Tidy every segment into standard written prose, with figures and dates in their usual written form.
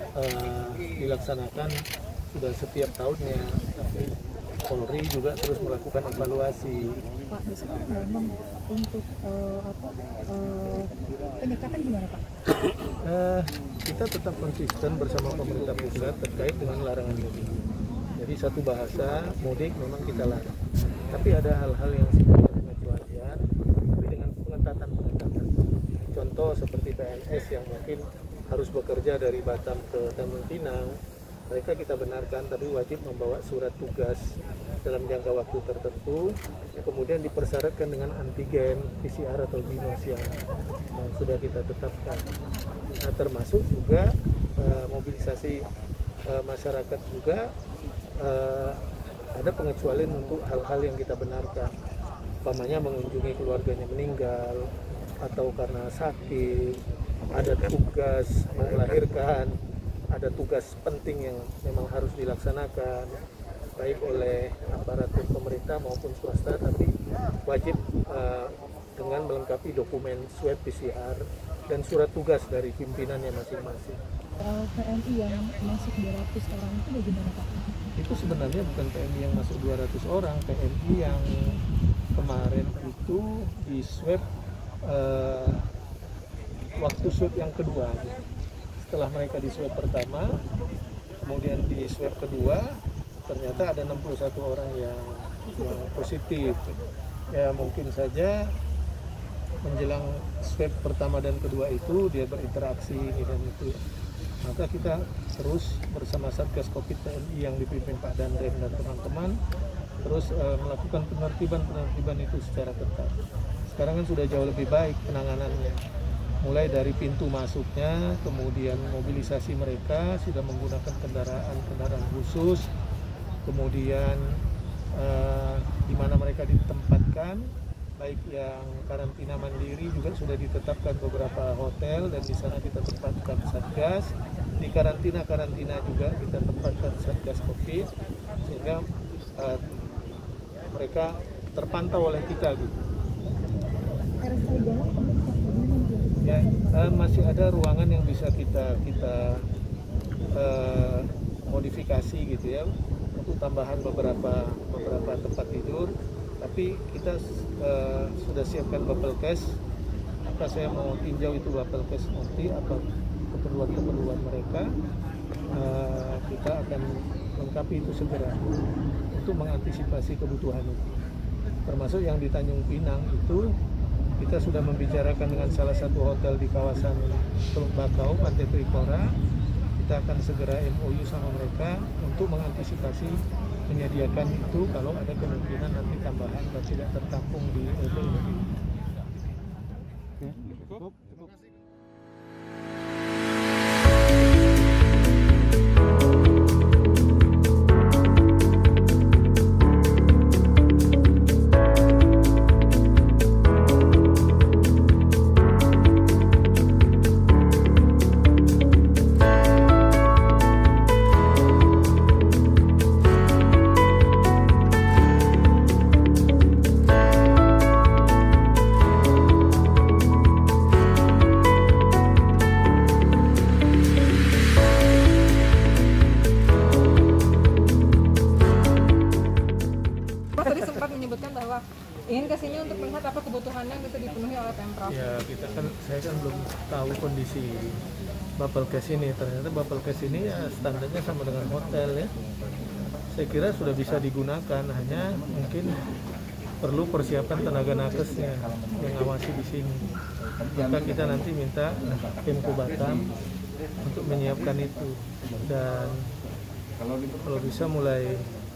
dilaksanakan sudah setiap tahunnya. Tapi Polri juga terus melakukan evaluasi. Pak, besok memang untuk penyekatan gimana Pak? Kita tetap konsisten bersama pemerintah pusat terkait dengan larangan mudik. Jadi satu bahasa mudik memang kita larang. Tapi ada hal-hal yang sifatnya pengecualian, tapi dengan pengetatan. Contoh seperti PNS yang mungkin harus bekerja dari Batam ke Tanjung Pinang, mereka kita benarkan tapi wajib membawa surat tugas dalam jangka waktu tertentu, kemudian dipersyaratkan dengan antigen, PCR atau BINOS yang sudah kita tetapkan. Nah, termasuk juga mobilisasi masyarakat juga ada pengecualian untuk hal-hal yang kita benarkan, umpamanya mengunjungi keluarganya meninggal atau karena sakit, ada tugas melahirkan, ada tugas penting yang memang harus dilaksanakan baik oleh aparatur pemerintah maupun swasta, tapi wajib dengan melengkapi dokumen swab PCR dan surat tugas dari pimpinannya masing-masing. PMI yang masuk 200 orang itu bagaimana Pak? Itu sebenarnya bukan PMI yang masuk 200 orang, PMI yang kemarin itu di swab waktu swab yang kedua. Setelah mereka di swab pertama, kemudian di swab kedua, ternyata ada 61 orang yang positif. Ya mungkin saja menjelang swab pertama dan kedua itu dia berinteraksi ini dan itu. Maka kita terus bersama Satgas Covid TNI yang dipimpin Pak Dandem dan teman-teman terus melakukan penertiban itu secara ketat. Sekarang kan sudah jauh lebih baik penanganannya. Mulai dari pintu masuknya, kemudian mobilisasi mereka sudah menggunakan kendaraan khusus, kemudian di mana mereka ditempatkan, baik yang karantina mandiri juga sudah ditetapkan beberapa hotel dan di sana kita tempatkan Satgas. Di karantina juga kita tempatkan Satgas Covid sehingga mereka terpantau oleh kita gitu. Ya, masih ada ruangan yang bisa kita modifikasi gitu ya untuk tambahan beberapa tempat tidur, tapi kita sudah siapkan Bapelkes. Maka saya mau tinjau itu Bapelkes nanti apa keperluan mereka, kita akan lengkapi itu segera untuk mengantisipasi kebutuhan itu. Termasuk yang di Tanjung Pinang itu kita sudah membicarakan dengan salah satu hotel di kawasan Teluk Bakau, Pantai Trikora. Kita akan segera MOU sama mereka untuk mengantisipasi menyediakan itu kalau ada kemungkinan nanti tambahan dan tidak tertampung di LPI. Cukup. Tadi sempat menyebutkan bahwa ingin ke sini untuk melihat apa kebutuhannya gitu dipenuhi oleh Pemprov. Ya, saya kan belum tahu kondisi Bapelkes ini. Ternyata Bapelkes ini ya standarnya sama dengan hotel ya. Saya kira sudah bisa digunakan, hanya mungkin perlu persiapan tenaga nakesnya yang ngawasi di sini. Maka kita nanti minta Pemko Batam untuk menyiapkan itu, dan kalau bisa mulai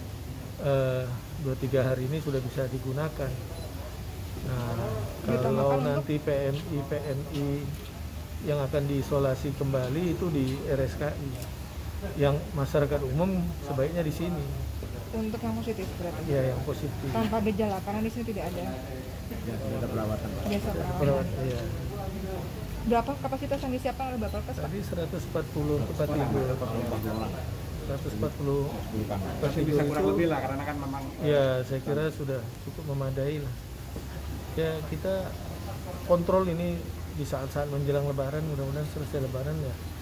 2-3 hari ini sudah bisa digunakan. Nah, kalau nanti PMI yang akan diisolasi kembali itu di RSKI, yang masyarakat umum sebaiknya di sini. Untuk yang positif berarti? Ya, yang positif. Tanpa gejala, karena di sini tidak ada. Ada perawatan. Biasa perawatan. Iya. Berapa kapasitas yang disiapkan oleh Bapelkes, Pak? Tadi 140 tempat tidur. 140 tempat tidur Bisa kurang itu, lebih lah, karena kan memang ya saya kira sudah cukup memadai lah. Ya, kita kontrol ini di saat-saat menjelang Lebaran, mudah-mudahan selesai Lebaran ya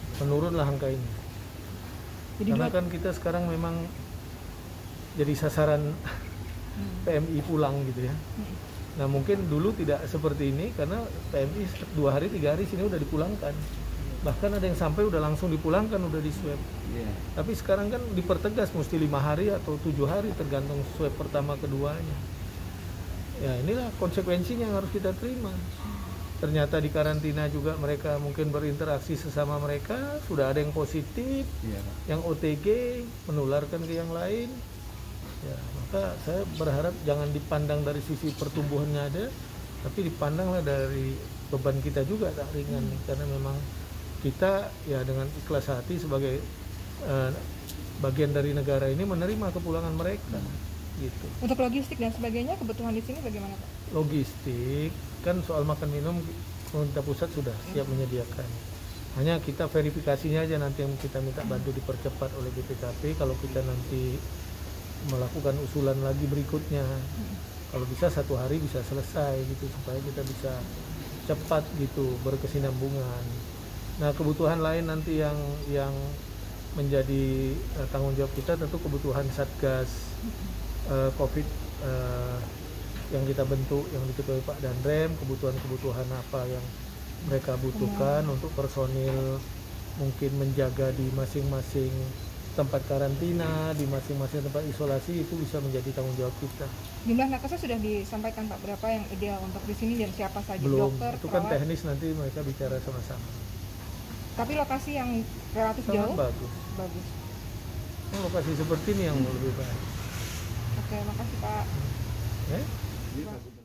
menurunlah angka ini. Jadi Karena kan kita sekarang memang jadi sasaran PMI pulang gitu ya. Nah mungkin dulu tidak seperti ini karena PMI 2 hari 3 hari sini udah dipulangkan. Bahkan ada yang sampai udah langsung dipulangkan, udah di swab. Iya. Tapi sekarang kan dipertegas mesti 5 hari atau 7 hari tergantung swab pertama keduanya. Ya inilah konsekuensinya yang harus kita terima. Ternyata di karantina juga mereka mungkin berinteraksi sesama mereka, sudah ada yang positif, Iya, Pak. yang OTG menularkan ke yang lain. Ya, maka saya berharap jangan dipandang dari sisi pertumbuhannya ada, tapi dipandanglah dari beban kita juga tak ringan nih, karena memang kita ya dengan ikhlas hati sebagai bagian dari negara ini menerima kepulangan mereka. Gitu. Untuk logistik dan sebagainya, kebutuhan di sini bagaimana Pak? Logistik kan soal makan minum pemerintah pusat sudah siap menyediakan. Hanya kita verifikasinya aja nanti yang kita minta bantu dipercepat oleh BPKP kalau kita nanti melakukan usulan lagi berikutnya. Kalau bisa 1 hari bisa selesai gitu supaya kita bisa cepat gitu berkesinambungan. Nah, kebutuhan lain nanti yang menjadi tanggung jawab kita tentu kebutuhan Satgas COVID yang kita bentuk, yang diketuai Pak Danrem, kebutuhan-kebutuhan apa yang mereka butuhkan untuk personil mungkin menjaga di masing-masing tempat karantina, di masing-masing tempat isolasi, itu bisa menjadi tanggung jawab kita. Jumlah nakesnya sudah disampaikan Pak, berapa yang ideal untuk di sini dan siapa saja? Belum, Dokter, itu kan perawat? teknis nanti mereka bicara sama-sama. Tapi lokasi yang relatif Sangat jauh? bagus. Bagus. Nah, lokasi seperti ini yang lebih baik. Oke, makasih Pak. Ya?